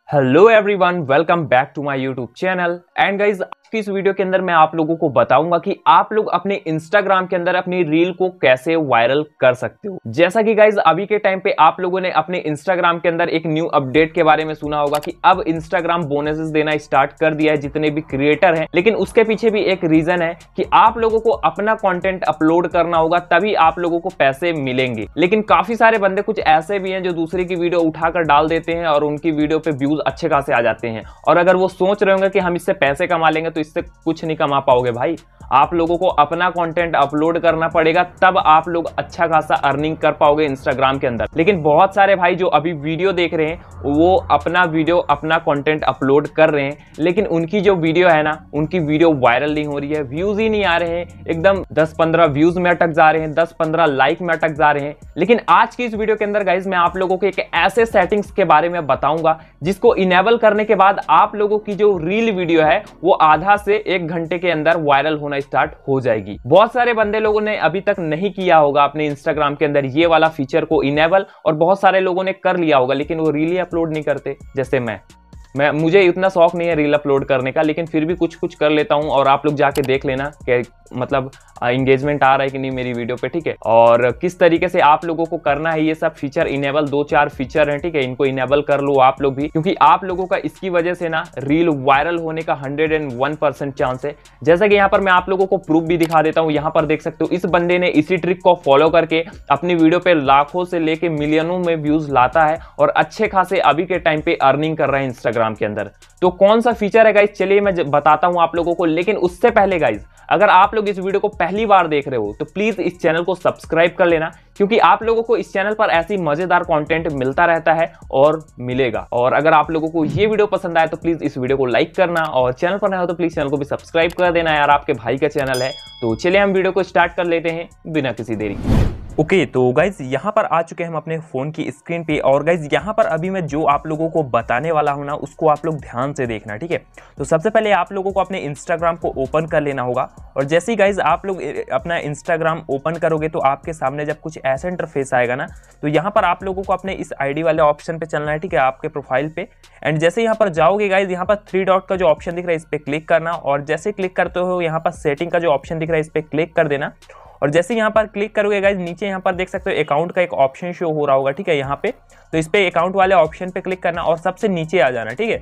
Hello everyone, welcome back to my YouTube channel. And guys, आज की इस video के अंदर मैं आप लोगों को बताऊंगा कि आप लोग अपने इंस्टाग्राम के अंदर अपनी रील को कैसे वायरल कर सकते हो। जैसा कि गाइज अभी के टाइम पे आप लोगों ने अपने इंस्टाग्राम के अंदर एक न्यू अपडेट के बारे में सुना होगा कि अब इंस्टाग्राम बोनसेस देना स्टार्ट कर दिया है जितने भी क्रिएटर हैं। लेकिन उसके पीछे भी एक रीजन है कि आप लोगों को अपना कंटेंट अपलोड करना होगा, तभी आप लोगों को पैसे मिलेंगे। लेकिन काफी सारे बंदे कुछ ऐसे भी हैं जो दूसरे की वीडियो उठाकर डाल देते हैं और उनकी वीडियो पे व्यूज अच्छे खासे आ जाते हैं। और अगर वो सोच रहे होंगे कि हम इससे पैसे कमा लेंगे, तो इससे कुछ नहीं कमा पाओगे भाई। आप लोगों को अपना कंटेंट अपलोड करना पड़ेगा, तब आप लोग अच्छा खासा अर्निंग कर पाओगे इंस्टाग्राम के अंदर। लेकिन बहुत सारे भाई जो अभी वीडियो देख रहे हैं वो अपना कंटेंट अपलोड कर रहे हैं, लेकिन उनकी जो वीडियो है ना, उनकी वीडियो वायरल नहीं हो रही है, व्यूज ही नहीं आ रहे हैं, एकदम 10-15 व्यूज में अटक जा रहे हैं, 10-15 लाइक में अटक जा रहे हैं। लेकिन आज की इस वीडियो के अंदर गाइज मैं आप लोगों को एक ऐसे सेटिंग्स के बारे में बताऊंगा जिसको इनेबल करने के बाद आप लोगों की जो रील वीडियो है वो आधा से 1 घंटे के अंदर वायरल होना स्टार्ट हो जाएगी। बहुत सारे बंदे लोगों ने अभी तक नहीं किया होगा अपने इंस्टाग्राम के अंदर ये वाला फीचर को इनेबल, और बहुत सारे लोगों ने कर लिया होगा लेकिन वो रील ही अपलोड नहीं करते। जैसे मुझे इतना शौक नहीं है रील अपलोड करने का, लेकिन फिर भी कुछ कर लेता हूं। और आप लोग जाके देख लेना कि मतलब एंगेजमेंट आ रहा है कि नहीं मेरी वीडियो पे, ठीक है। और किस तरीके से आप लोगों को करना है ये सब फीचर इनेबल, 2-4 फीचर हैं, ठीक है। इनको इनेबल कर लो आप लोग भी, क्योंकि आप लोगों का इसकी वजह से ना रील वायरल होने का 101% चांस है। जैसा कि यहाँ पर मैं आप लोगों को प्रूफ भी दिखा देता हूँ। यहाँ पर देख सकते हो इस बंदे ने इसी ट्रिक को फॉलो करके अपनी वीडियो पे लाखों से लेके मिलियनों में व्यूज लाता है और अच्छे खासे अभी के टाइम पे अर्निंग कर रहा है इंस्टाग्राम के अंदर। तो कौन सा फीचर है गाइज, चलिए मैं बताता हूं आप लोगों को। लेकिन उससे पहले गाइज, अगर आप लोग इस वीडियो को पहली बार देख रहे हो तो प्लीज इस चैनल को सब्सक्राइब कर लेना, क्योंकि आप लोगों को इस चैनल पर ऐसी मजेदार कंटेंट मिलता रहता है और मिलेगा। और अगर आप लोगों को ये वीडियो पसंद आए तो प्लीज इस वीडियो को लाइक करना, और चैनल पर नए हो तो प्लीज चैनल को भी सब्सक्राइब कर देना यार, आपके भाई का चैनल है। तो चलिए हम वीडियो को स्टार्ट कर लेते हैं बिना किसी देरी। ओके, तो गाइज यहाँ पर आ चुके हैं हम अपने फ़ोन की स्क्रीन पे। और गाइज यहाँ पर अभी मैं जो आप लोगों को बताने वाला हूँ ना, उसको आप लोग ध्यान से देखना, ठीक है। तो सबसे पहले आप लोगों को अपने इंस्टाग्राम को ओपन कर लेना होगा। और जैसे ही गाइज आप लोग अपना इंस्टाग्राम ओपन करोगे तो आपके सामने जब कुछ ऐसा इंटरफेस आएगा ना, तो यहाँ पर आप लोगों को अपने इस आईडी वाले ऑप्शन पे चलना है, ठीक है, आपके प्रोफाइल पे। एंड जैसे यहाँ पर जाओगे गाइज, यहाँ पर 3 डॉट का जो ऑप्शन दिख रहा है इस पर क्लिक करना, और जैसे क्लिक करते हो यहाँ पर सेटिंग का जो ऑप्शन दिख रहा है इस पर क्लिक कर देना। और जैसे यहाँ पर क्लिक करोगे गाइज, नीचे यहाँ पर देख सकते हो अकाउंट का एक ऑप्शन शो हो रहा होगा, ठीक है, यहाँ पे। तो इस पे अकाउंट वाले ऑप्शन पे क्लिक करना और सबसे नीचे आ जाना, ठीक है।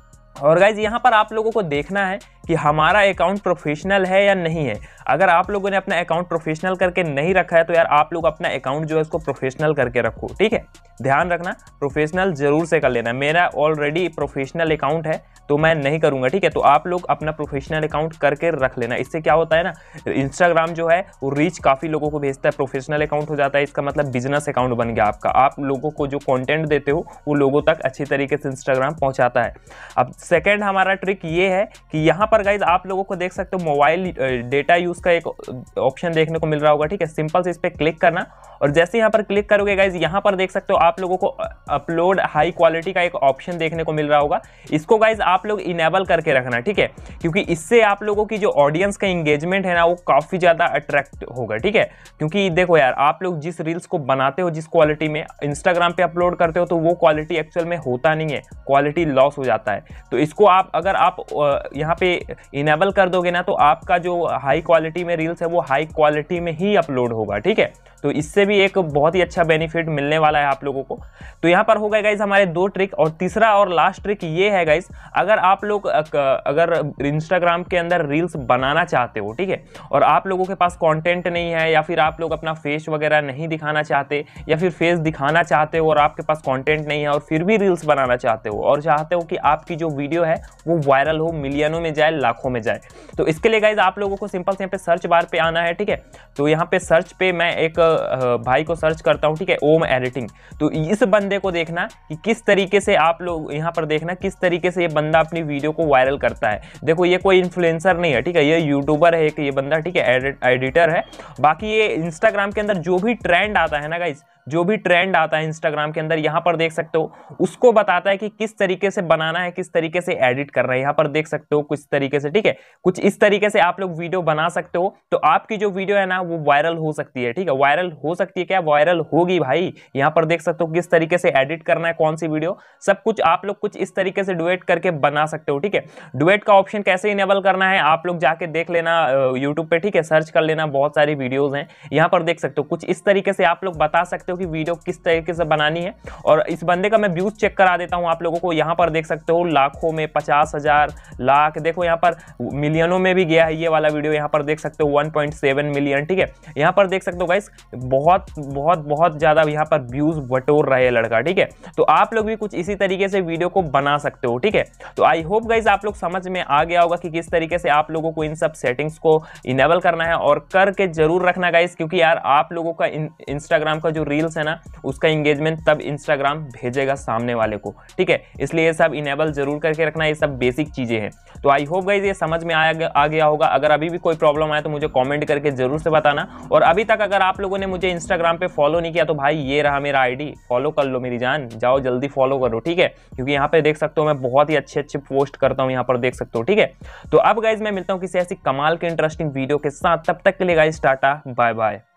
और गाइज यहाँ पर आप लोगों को देखना है कि हमारा अकाउंट प्रोफेशनल है या नहीं है। अगर आप लोगों ने अपना अकाउंट प्रोफेशनल करके नहीं रखा है तो यार आप लोग अपना अकाउंट जो है उसको प्रोफेशनल करके रखो, ठीक है। ध्यान रखना, प्रोफेशनल जरूर से कर लेना। मेरा ऑलरेडी प्रोफेशनल अकाउंट है तो मैं नहीं करूंगा, ठीक है। तो आप लोग अपना प्रोफेशनल अकाउंट करके रख लेना। इससे क्या होता है ना, इंस्टाग्राम जो है वो रीच काफ़ी लोगों को भेजता है। प्रोफेशनल अकाउंट हो जाता है, इसका मतलब बिजनेस अकाउंट बन गया आपका। आप लोगों को जो कंटेंट देते हो वो लोगों तक अच्छी तरीके से इंस्टाग्राम पहुंचाता है। अब सेकेंड हमारा ट्रिक ये है कि यहाँ पर गाइज आप लोगों को देख सकते हो मोबाइल डेटा यूज़ का एक ऑप्शन देखने को मिल रहा होगा, ठीक है। सिंपल से इस पर क्लिक करना, और जैसे यहाँ पर क्लिक करोगे गाइज, यहाँ पर देख सकते हो आप लोगों को अपलोड हाई क्वालिटी का एक ऑप्शन देखने को मिल रहा होगा। इसको गाइज आप लोग इनेबल करके रखना, ठीक है, क्योंकि इससे आप लोगों की जो ऑडियंस का इंगेजमेंट है ना वो काफ़ी ज़्यादा अट्रैक्ट होगा, ठीक है। क्योंकि देखो यार, आप लोग जिस रील्स को बनाते हो, जिस क्वालिटी में इंस्टाग्राम पे अपलोड करते हो, तो वो क्वालिटी एक्चुअल में होता नहीं है, क्वालिटी लॉस हो जाता है। तो इसको अगर आप यहाँ पे इनेबल कर दोगे ना, तो आपका जो हाई क्वालिटी में रील्स है वो हाई क्वालिटी में ही अपलोड होगा, ठीक है। तो इससे भी एक बहुत ही अच्छा बेनिफिट मिलने वाला है आप लोगों को। तो यहाँ पर हो गए गाइज हमारे 2 ट्रिक। और तीसरा और लास्ट ट्रिक ये है गाइज, अगर आप लोग अगर इंस्टाग्राम के अंदर रील्स बनाना चाहते हो, ठीक है, और आप लोगों के पास कंटेंट नहीं है, या फिर आप लोग अपना फेस वगैरह नहीं दिखाना चाहते, या फिर फेस दिखाना चाहते हो और आपके पास कंटेंट नहीं है और फिर भी रील्स बनाना चाहते हो, और चाहते हो कि आपकी जो वीडियो है वो वायरल हो, मिलियनों में जाए, लाखों में जाए, तो इसके लिए गाइज आप लोगों को सिंपल से यहाँ पे सर्च बार पे आना है, ठीक है। तो यहाँ पे सर्च पे मैं एक भाई को सर्च करता हूँ, ठीक है, ओम एडिटिंग। तो इस बंदे को देखना कि किस तरीके से आप लोग यहाँ पर देखना किस तरीके से ये बंदा अपनी वीडियो को वायरल करता है। देखो ये कोई इन्फ्लुएंसर नहीं है, ठीक है, ये यूट्यूबर है एक ये बंदा, ठीक है, एडिटर है। बाकी ये इंस्टाग्राम के अंदर जो भी ट्रेंड आता है ना गाइस, जो भी ट्रेंड आता है इंस्टाग्राम के अंदर, यहाँ पर देख सकते हो उसको बताता है कि किस तरीके से बनाना है, किस तरीके से एडिट करना है। यहाँ पर देख सकते हो कुछ तरीके से, ठीक है, कुछ इस तरीके से आप लोग वीडियो बना सकते हो, तो आपकी जो वीडियो है ना वो वायरल हो सकती है। ठीक है, वायरल हो सकती है, क्या वायरल होगी भाई। यहाँ पर देख सकते हो किस तरीके से एडिट करना है, कौन सी वीडियो, सब कुछ आप लोग कुछ इस तरीके से डुएट करके बना सकते हो। ठीक है, डुएट का ऑप्शन कैसे इनेबल करना है आप लोग जाके देख लेना यूट्यूब पे, ठीक है, सर्च कर लेना, बहुत सारी वीडियोस हैं। यहाँ पर देख सकते हो कुछ इस तरीके से आप लोग बता सकते हो कि वीडियो किस तरीके से बनानी है। और इस बंदे का मैं व्यूज चेक करा देता हूँ आप लोगों को। यहाँ पर देख सकते हो लाखों में, 50,000, लाख, देखो यहाँ पर मिलियनों में भी गया है ये वाला वीडियो। यहाँ पर देख सकते हो 1.7 मिलियन। ठीक है, यहाँ पर देख सकते हो गाइस बहुत बहुत बहुत ज्यादा यहाँ पर व्यूज बटोर रहे लड़का। ठीक है, तो आप लोग भी कुछ इसी तरीके से वीडियो को बना सकते हो। ठीक है, तो आई होप गाइस आप लोग समझ में आ गया होगा कि किस तरीके से आप लोगों को इन सब सेटिंग्स को इनेबल करना है, और करके जरूर रखना गाइस, क्योंकि यार आप लोगों का इंस्टाग्राम का जो रील्स है ना उसका एंगेजमेंट तब इंस्टाग्राम भेजेगा सामने वाले को। ठीक है, इसलिए ये सब इनेबल जरूर करके रखना, ये सब बेसिक चीजें हैं। तो आई होप गाइस ये समझ में आ गया होगा। अगर अभी भी कोई प्रॉब्लम आए तो मुझे कमेंट करके जरूर से बताना। और अभी तक अगर आप लोगों ने मुझे इंस्टाग्राम पे फॉलो नहीं किया तो भाई ये रहा मेरा आईडी, फॉलो कर लो मेरी जान, जाओ जल्दी फॉलो करो। ठीक है, क्योंकि यहाँ पे देख सकते हो मैं बहुत ही अच्छे अच्छे पोस्ट करता हूँ, यहाँ पर देख सकते हो। ठीक है, तो अब गाइस मैं मिलता हूँ किसी ऐसी कमाल के इंटरेस्टिंग वीडियो के साथ, तब तक के लिए गाइस टाटा बाय बाय।